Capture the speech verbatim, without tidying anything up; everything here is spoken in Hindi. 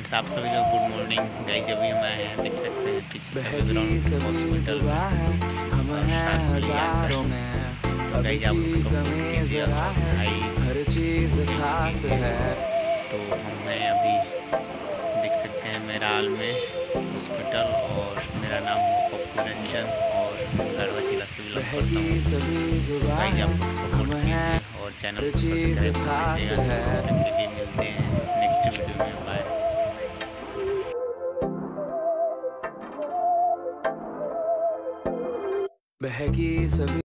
फ्रेंड्स, आप सभी को गुड मॉर्निंग। गाइस अभी हम आए हैं, देख सकते हैं पीछे का बैकग्राउंड हॉस्पिटल में और साथ में यहाँ पर तो गाइस आप लोग सपोर्ट कीजिए और भाई हर चीज खास है। तो हम हैं अभी, देख सकते हैं मेरा हाल में हॉस्पिटल और मेरा नाम है पप्पू रंजन और गढ़वा जिला से बिलोंग करता हूँ। गाइस आप लोग सपोर्ट कीजिए और चैनल को सब्सक्राइब कर लीजिएगा। तब तक के लिए मिलते हैं नेक्स्ट वीडियो में। बाय। बहकी सभी